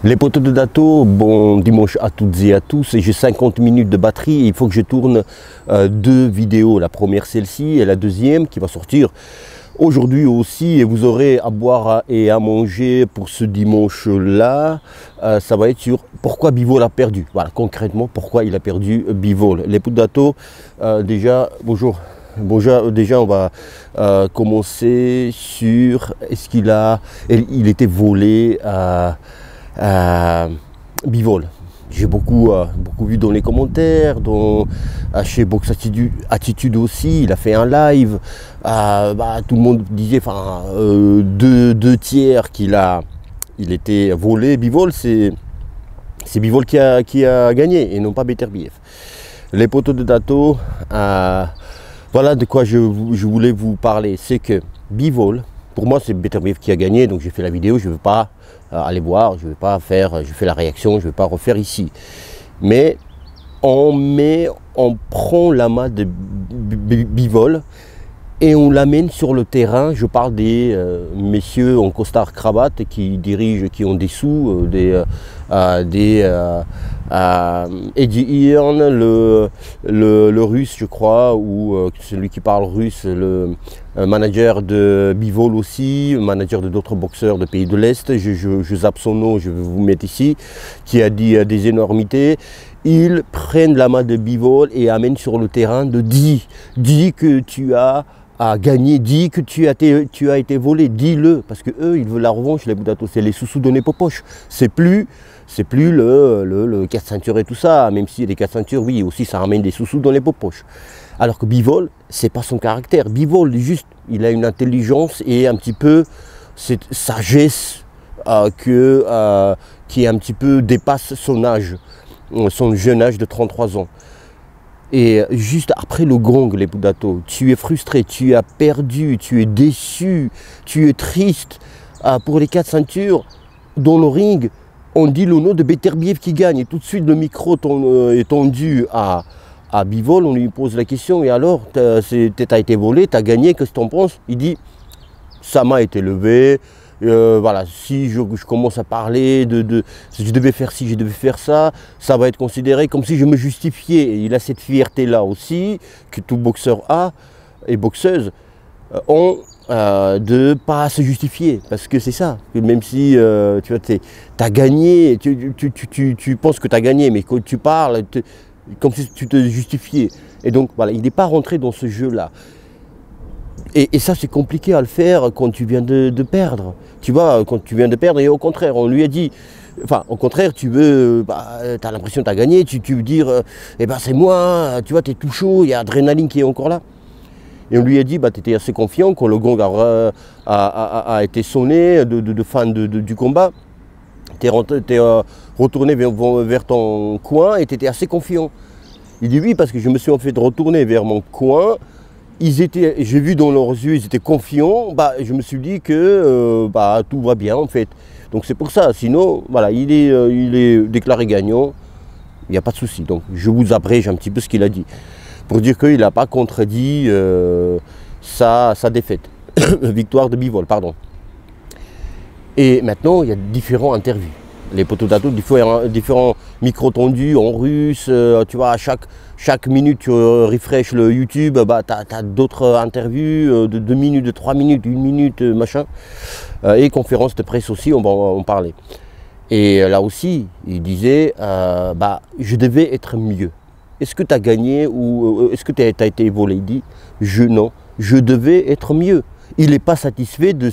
Les poteaux de Dato, bon dimanche à toutes et à tous, j'ai 50 minutes de batterie et il faut que je tourne deux vidéos. La première celle-ci et la deuxième qui va sortir aujourd'hui aussi, et vous aurez à boire et à manger pour ce dimanche-là. Ça va être sur pourquoi Bivol a perdu. Voilà, concrètement, pourquoi il a perdu Bivol. Les poteaux de Dato, déjà, bonjour. Bonjour, déjà on va commencer sur est-ce il était volé Bivol. J'ai beaucoup vu dans les commentaires, chez Box Attitude aussi, il a fait un live, tout le monde disait, deux tiers il était volé. Bivol, c'est Bivol qui a gagné et non pas Beterbiev. Les poteaux de Dato, voilà de quoi je voulais vous parler, c'est que Bivol, pour moi c'est Beterbiev qui a gagné, donc j'ai fait la vidéo, je ne veux pas aller voir, je fais la réaction, je ne vais pas refaire ici. Mais on prend la main de Bivol et on l'amène sur le terrain. Je parle des messieurs en costard cravate qui dirigent, qui ont des sous, Eddie Hearn, le russe je crois, ou celui qui parle russe, le manager de Bivol aussi, manager de d'autres boxeurs de pays de l'Est, je zappe son nom, je vais vous mettre ici, qui a dit des énormités. Ils prennent la main de Bivol et amènent sur le terrain de dis que tu as gagné, dis que tu as été volé, dis-le, parce que eux ils veulent la revanche, les Boudatos, c'est les sous-sous donnés pour poche, c'est plus le 4 ceintures et tout ça, même si les 4 ceintures, oui, aussi ça ramène des sous-sous dans les poches. Alors que Bivol, c'est pas son caractère. Bivol, juste, il a une intelligence et un petit peu cette sagesse qui un petit peu dépasse son âge, son jeune âge de 33 ans. Et juste après le gong, les Boudatos, tu es frustré, tu as perdu, tu es déçu, tu es triste pour les 4 ceintures dans le ring. On dit le nom de Beterbiev qui gagne et tout de suite le micro est tendu à Bivol, on lui pose la question et alors t'as été volé, t'as gagné, qu'est-ce que t'en penses? Il dit sa main a été levée, voilà, si je commence à parler si je devais faire ci, je devais faire ça, ça va être considéré comme si je me justifiais. Et il a cette fierté là aussi que tout boxeur a et boxeuse ont. De pas se justifier, parce que c'est ça, même si tu vois, t'as gagné, tu penses que tu as gagné, mais quand tu parles, comme si tu te justifiais. Et donc voilà, il n'est pas rentré dans ce jeu-là. Et ça, c'est compliqué à le faire quand tu viens de perdre. Tu vois, quand tu viens de perdre, et au contraire, on lui a dit, enfin, au contraire, tu as l'impression que tu as gagné, tu veux dire, c'est moi, tu vois, tu es tout chaud, il y a l'adrénaline qui est encore là. Et on lui a dit, tu étais assez confiant quand le gong a été sonné de fin du combat. Tu es retourné vers ton coin et tu étais assez confiant. Il dit oui, parce que je me suis en fait retourné vers mon coin. J'ai vu dans leurs yeux, ils étaient confiants. Je me suis dit que tout va bien en fait. Donc c'est pour ça. Sinon, voilà, il est déclaré gagnant. Il n'y a pas de souci. Donc je vous abrège un petit peu ce qu'il a dit, pour dire qu'il n'a pas contredit sa défaite, victoire de Bivol, pardon. Et maintenant, il y a différents interviews. Les poteaux Dato, différents micros tendus en russe, tu vois, à chaque minute, tu refresh le YouTube, tu as d'autres interviews de 2 minutes, de 3 minutes, 1 minute, machin. Et conférences de presse aussi, on va en parler. Et là aussi, il disait, je devais être mieux. Est-ce que tu as gagné ou est-ce que tu as été volé? Il dit, non, je devais être mieux. Il n'est pas satisfait de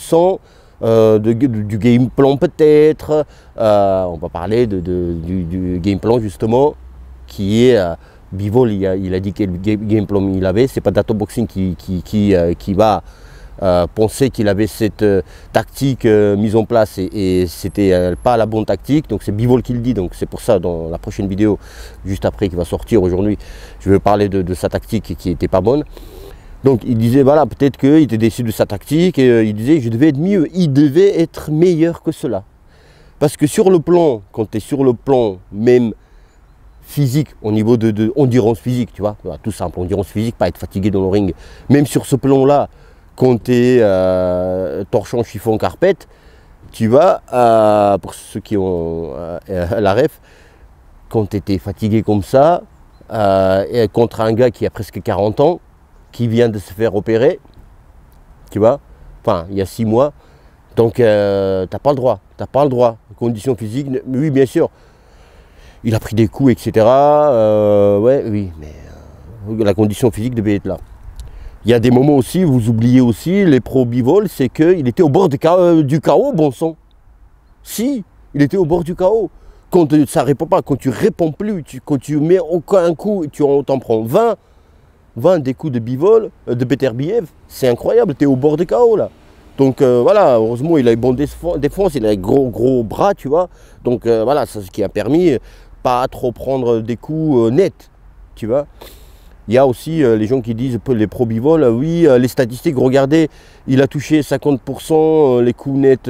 du game plan peut-être. On va parler du game plan justement, qui est Bivol, il a dit quel game plan il avait. C'est pas Dato Boxing qui va penser qu'il avait cette tactique mise en place et c'était pas la bonne tactique, donc c'est Bivol qui le dit. Donc c'est pour ça, dans la prochaine vidéo juste après qui va sortir aujourd'hui, je vais parler de sa tactique qui n'était pas bonne. Donc il disait voilà, peut-être qu'il était déçu de sa tactique et il disait je devais être mieux, il devait être meilleur que cela, parce que sur le plan, quand tu es sur le plan même physique, au niveau de endurance physique, tu vois, tout simple, endurance physique, pas être fatigué dans le ring, même sur ce plan là, quand tu es torchon, chiffon, carpette, Tu vois, pour ceux qui ont la ref, quand tu étais fatigué comme ça, et contre un gars qui a presque 40 ans, qui vient de se faire opérer, tu vois, enfin, il y a 6 mois, donc t'as pas le droit, Condition physique, oui, bien sûr. Il a pris des coups, etc. Ouais, oui, mais la condition physique devait être là. Il y a des moments aussi, vous oubliez aussi, les pros bivol, c'est qu'il était au bord du chaos, bon sang. Si, il était au bord du chaos. Quand ça ne répond pas, quand tu ne réponds plus, quand tu mets aucun coup, tu t'en prends 20 des coups de bivol, de Beterbiev, c'est incroyable, tu es au bord du chaos là. Donc voilà, heureusement il a une bonne défense, il a un gros bras, tu vois. Donc voilà, c'est ce qui a permis pas trop prendre des coups nets, tu vois. Il y a aussi les gens qui disent, les pro bivol, oui, les statistiques, regardez, il a touché 50% les coups nets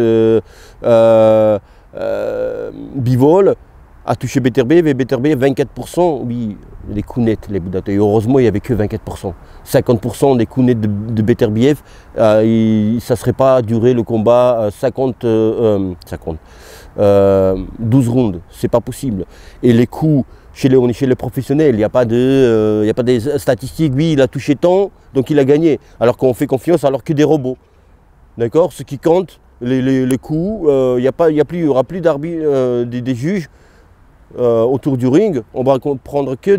bivol, a touché Beterbiev et Beterbiev 24%, oui, les coups nets, les Boudato. Et heureusement, il n'y avait que 24%. 50% des coups nets de Beterbiev, ça ne serait pas duré le combat 12 rounds, c'est pas possible. Et les coups, on est chez les professionnels, il n'y a pas des statistiques, oui, il a touché tant, donc il a gagné. Alors qu'on fait confiance alors que des robots. D'accord? Ce qui compte, les coups, il n'y aura plus d'arbitre, des juges autour du ring. On va prendre que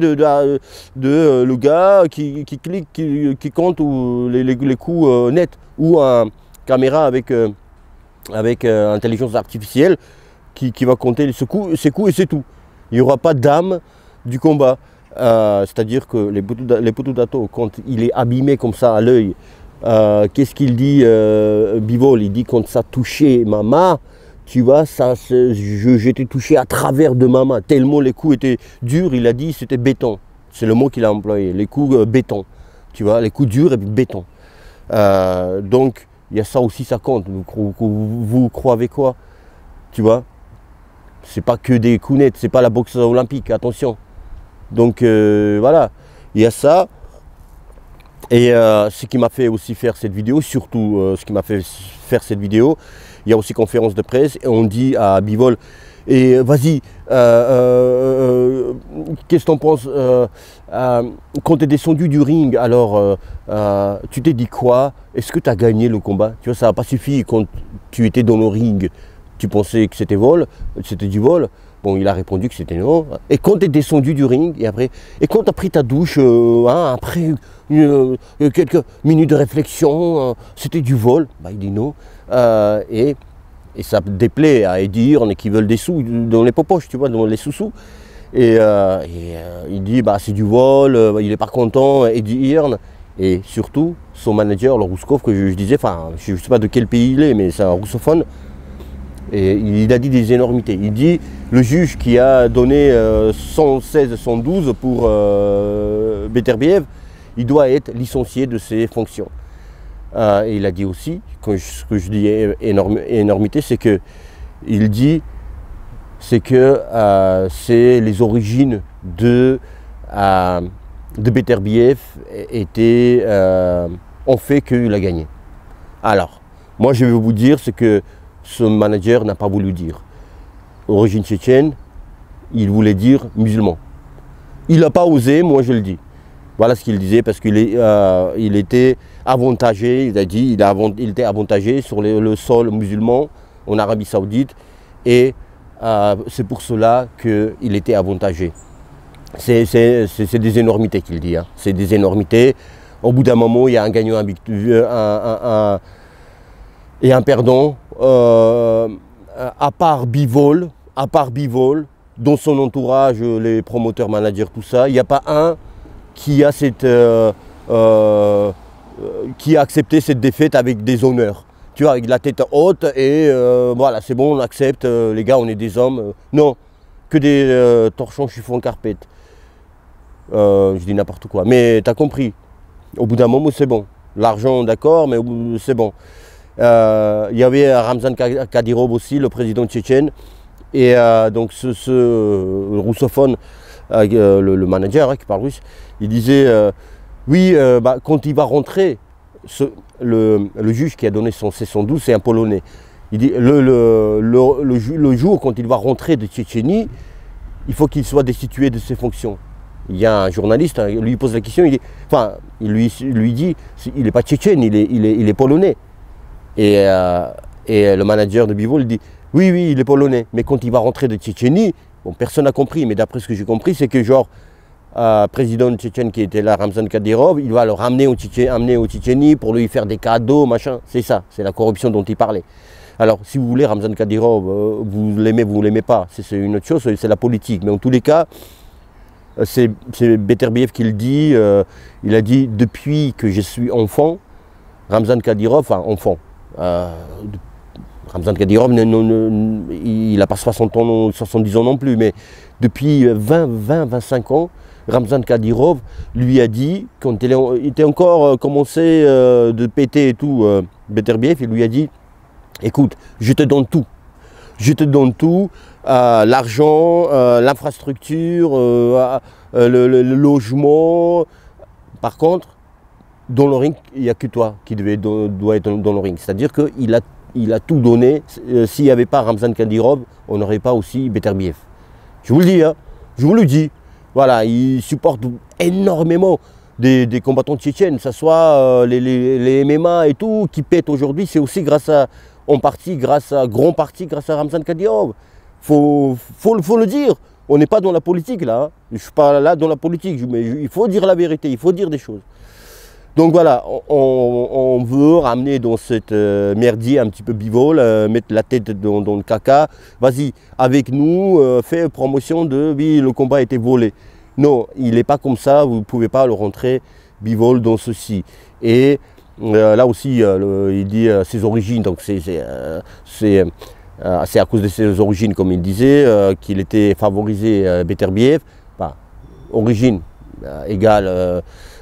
le gars qui clique, qui compte ou les coups nets, ou un caméra avec intelligence artificielle qui va compter ses coups et c'est tout. Il n'y aura pas d'âme du combat. C'est-à-dire que les poteaux d'Ato, quand il est abîmé comme ça à l'œil, qu'est-ce qu'il dit Bivol? Il dit quand ça touchait ma main, tu vois, j'étais touché à travers de ma main, tellement les coups étaient durs, il a dit c'était béton. C'est le mot qu'il a employé, les coups béton. Tu vois, les coups durs et puis béton. Donc, il y a ça aussi, ça compte. Vous croyez quoi? Tu vois? C'est pas que des coups nets, c'est pas la boxe olympique, attention. Donc voilà, il y a ça. Et ce qui m'a fait aussi faire cette vidéo, surtout ce qui m'a fait faire cette vidéo, il y a aussi conférence de presse et on dit à Bivol, et vas-y, qu'est-ce que t'en penses quand tu es descendu du ring, alors tu t'es dit quoi? Est-ce que tu as gagné le combat? Tu vois, ça n'a pas suffi quand tu étais dans le ring. Tu pensais que c'était du vol. Bon, il a répondu que c'était non. Et quand tu es descendu du ring, et quand tu as pris ta douche, après quelques minutes de réflexion, c'était du vol. Bah, il dit non. Et ça déplaît à Eddie Hearn qui veulent des sous dans les popoches, tu vois, dans les sous-sous. Et il dit, bah, c'est du vol, il n'est pas content, Eddie Hearn. Et surtout, son manager, le Rouskov, que je disais, enfin, je ne sais pas de quel pays il est, mais c'est un russophone. Et il a dit des énormités. Il dit, le juge qui a donné 116, 112 pour Beterbiev, il doit être licencié de ses fonctions. Et il a dit aussi, ce que je dis énormité, c'est que il dit, c'est que c'est les origines de Beterbiev ont fait qu'il a gagné. Alors, moi je vais vous dire ce que ce manager n'a pas voulu dire. Origine tchétchène, il voulait dire musulman. Il n'a pas osé, moi je le dis. Voilà ce qu'il disait, parce qu'il était avantagé, il a dit, il était avantagé sur le sol musulman en Arabie Saoudite, et c'est pour cela qu'il était avantagé. C'est des énormités qu'il dit, hein. C'est des énormités. Au bout d'un moment, il y a un gagnant et un perdant. À part Bivol, dans son entourage, les promoteurs, managers, tout ça, il n'y a pas un qui a qui a accepté cette défaite avec des honneurs. Tu vois, avec la tête haute et voilà, c'est bon, on accepte, les gars, on est des hommes. Non, que des torchons chiffon carpette. Je dis n'importe quoi, mais tu as compris. Au bout d'un moment, c'est bon. L'argent, d'accord, mais c'est bon. Il y avait Ramzan Kadyrov aussi, le président tchétchène. Et donc ce russophone, le manager qui parle russe, il disait oui, quand il va rentrer, le juge qui a donné son C112, c'est un Polonais. Il dit le jour quand il va rentrer de Tchétchénie, il faut qu'il soit destitué de ses fonctions. Il y a un journaliste, hein, lui pose la question, il lui dit, il n'est pas tchétchène, il est polonais. Et le manager de Bivol dit, oui, il est polonais, mais quand il va rentrer de Tchétchénie, bon, personne n'a compris, mais d'après ce que j'ai compris, c'est que genre, président tchétchène qui était là, Ramzan Kadyrov, il va le amener au Tchétchénie pour lui faire des cadeaux, machin. C'est ça, c'est la corruption dont il parlait. Alors, si vous voulez, Ramzan Kadyrov, vous l'aimez, vous ne l'aimez pas, c'est une autre chose, c'est la politique. Mais en tous les cas, c'est Beterbiev qui le dit, il a dit, depuis que je suis enfant, Ramzan Kadyrov, enfin enfant, Ramzan Kadyrov, il n'a pas 60 ans, 70 ans non plus, mais depuis 25 ans, Ramzan Kadyrov lui a dit, quand il était encore commencé de péter et tout, Beterbiev, il lui a dit, écoute, je te donne tout. Je te donne tout, l'argent, l'infrastructure, le logement. Par contre, dans le ring, il n'y a que toi qui doit être dans le ring. C'est-à-dire qu'il a tout donné. S'il n'y avait pas Ramzan Kadyrov, on n'aurait pas aussi Beterbiev. Je vous le dis, hein, je vous le dis. Voilà, il supporte énormément des combattants tchétchènes, que ce soit les MMA et tout, qui pètent aujourd'hui. C'est aussi grâce à grand partie grâce à Ramzan Kadyrov. Faut le dire. On n'est pas dans la politique là. Hein. Je ne suis pas là dans la politique, mais il faut dire la vérité, il faut dire des choses. Donc voilà, on veut ramener dans cette merdier un petit peu Bivol, mettre la tête dans le caca. Vas-y, avec nous, fais promotion de oui, le combat a été volé. Non, il n'est pas comme ça, vous ne pouvez pas le rentrer Bivol dans ceci. Et là aussi, il dit ses origines, donc c'est à cause de ses origines, comme il disait, qu'il était favorisé Beterbiev. Enfin, origine égale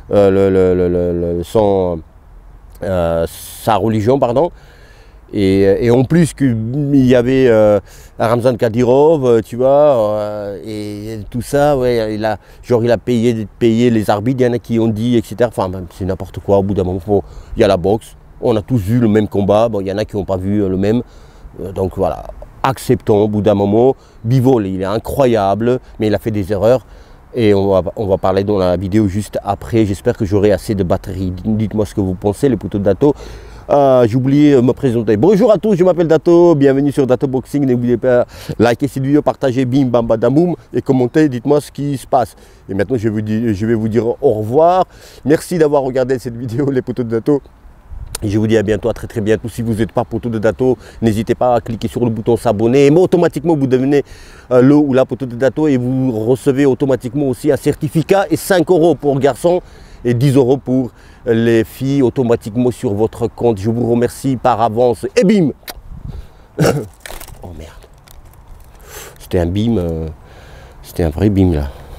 sa religion, pardon. Et en plus qu'il y avait Ramzan Kadyrov, tu vois, et tout ça, ouais, il a payé les arbitres, il y en a qui ont dit, etc. Enfin, c'est n'importe quoi, au bout d'un moment, il y a la boxe, on a tous vu le même combat, bon, il y en a qui n'ont pas vu le même, donc voilà, acceptons au bout d'un moment. Bivol, il est incroyable, mais il a fait des erreurs. Et on va parler dans la vidéo juste après. J'espère que j'aurai assez de batterie. Dites-moi ce que vous pensez, les poteaux de Dato. J'ai oublié de me présenter. Bonjour à tous, je m'appelle Dato. Bienvenue sur Dato Boxing. N'oubliez pas de liker cette vidéo, partager, bim, bam, badamoum, et commenter. Dites-moi ce qui se passe. Et maintenant, je vais vous dire au revoir. Merci d'avoir regardé cette vidéo, les poteaux de Dato. Et je vous dis à bientôt, à très bientôt. Si vous n'êtes pas poteau de Dato, n'hésitez pas à cliquer sur le bouton s'abonner. Et automatiquement, vous devenez le ou la poteau de Dato et vous recevez automatiquement aussi un certificat et 5 € pour garçons et 10 € pour les filles automatiquement sur votre compte. Je vous remercie par avance. Et bim. Oh merde. C'était un bim, c'était un vrai bim là.